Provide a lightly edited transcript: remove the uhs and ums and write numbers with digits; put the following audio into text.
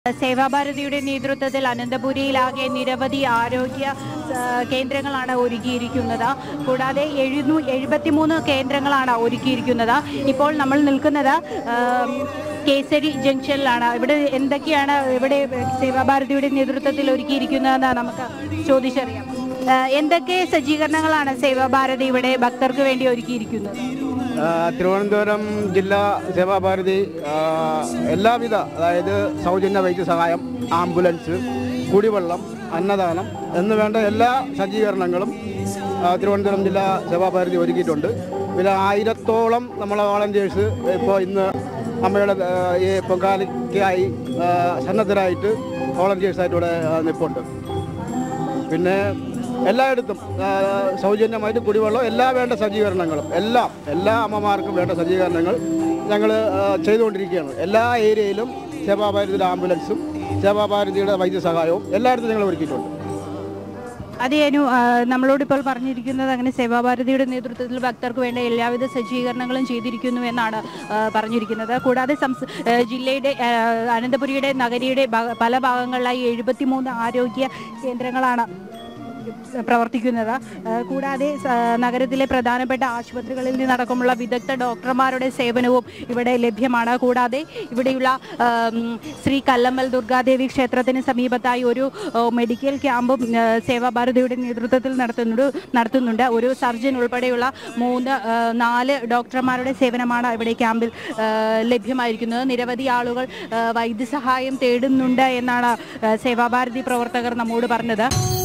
സേവാഭാരതിയുടെ നേതൃത്വത്തിൽ അനന്തപുരിയിലാകെ നിരവധി ആരോഗ്യ കേന്ദ്രങ്ങളാണ് ഒരുക്കിയിരിക്കുന്നത്. കൂടാതെ 73 കേന്ദ്രങ്ങളാണ് ഒരുക്കിയിരിക്കുന്നത്. ഇപ്പോൾ നമ്മൾ നിൽക്കുന്നത് കേസരി ജംഗ്ഷനിലാണ്. ഇവിടെ എന്തൊക്കെയാണ് ഇവിടെ സേവാഭാരതിയുടെ നേതൃത്വത്തിൽ ഒരുക്കിയിരിക്കുന്നതെന്ന് നമുക്ക് ചോദിച്ചറിയാം. എന്തൊക്കെ സജ്ജീകരണങ്ങളാണ് സേവാഭാരതി ഇവിടെ ഭക്തർക്ക് വേണ്ടി ഒരുക്കിയിരിക്കുന്നത്? തിരുവനന്തപുരം ജില്ലാ സേവാഭാരതി എല്ലാവിധ, അതായത് സൗജന്യ വൈദ്യസഹായം, ആംബുലൻസ്, കുടിവെള്ളം, അന്നദാനം എന്ന് വേണ്ട എല്ലാ സജ്ജീകരണങ്ങളും തിരുവനന്തപുരം ജില്ലാ സേവാഭാരതി ഒരുക്കിയിട്ടുണ്ട്. പിന്നെ 1000-ഓളം നമ്മളെ വോളണ്ടിയേഴ്സ് ഇപ്പോൾ ഇന്ന് അമ്മയുടെ ഈ പൊങ്കാലയ്ക്കായി സന്നദ്ധരായിട്ട് വോളണ്ടിയേഴ്സായിട്ട് ഇവിടെ നിൽപ്പുണ്ട്. പിന്നെ എല്ലായിടത്തും സൗജന്യമായിട്ട് കുടിവെള്ളം, എല്ലാ വേണ്ട സജ്ജീകരണങ്ങളും എല്ലാ അമ്മമാർക്കും വേണ്ട സജ്ജീകരണങ്ങൾ ഞങ്ങൾ ചെയ്തുകൊണ്ടിരിക്കുകയാണ്. എല്ലാ ഏരിയയിലും സേവാഭാരതിയുടെ ആംബുലൻസും സേവാഭാരതിയുടെ വൈദ്യസഹായവും എല്ലായിടത്തും ഞങ്ങൾ ഒരുക്കിയിട്ടുണ്ട്. അതേനു നമ്മളോടിപ്പോൾ പറഞ്ഞിരിക്കുന്നത് അങ്ങനെ സേവാഭാരതിയുടെ നേതൃത്വത്തിൽ ഭക്തർക്ക് വേണ്ട എല്ലാവിധ സജ്ജീകരണങ്ങളും ചെയ്തിരിക്കുന്നു എന്നാണ് പറഞ്ഞിരിക്കുന്നത്. കൂടാതെ ജില്ലയുടെ അനന്തപുരിയുടെ നഗരിയുടെ പല ഭാഗങ്ങളിലായി 73 ആരോഗ്യ കേന്ദ്രങ്ങളാണ് പ്രവർത്തിക്കുന്നത്. കൂടാതെ നഗരത്തിലെ പ്രധാനപ്പെട്ട ആശുപത്രികളിൽ നിന്നടക്കമുള്ള വിദഗ്ധ ഡോക്ടർമാരുടെ സേവനവും ഇവിടെ ലഭ്യമാണ്. കൂടാതെ ഇവിടെയുള്ള ശ്രീ കല്ലമ്മൽ ദുർഗാദേവി ക്ഷേത്രത്തിന് സമീപത്തായി ഒരു മെഡിക്കൽ ക്യാമ്പും സേവാഭാരതിയുടെ നേതൃത്വത്തിൽ നടത്തുന്നുണ്ട്. ഒരു സർജൻ ഉൾപ്പെടെയുള്ള 4 ഡോക്ടർമാരുടെ സേവനമാണ് ഇവിടെ ക്യാമ്പിൽ ലഭ്യമായിരിക്കുന്നത്. നിരവധി ആളുകൾ വൈദ്യസഹായം തേടുന്നുണ്ട് എന്നാണ് സേവാഭാരതി പ്രവർത്തകർ നമ്മോട് പറഞ്ഞത്.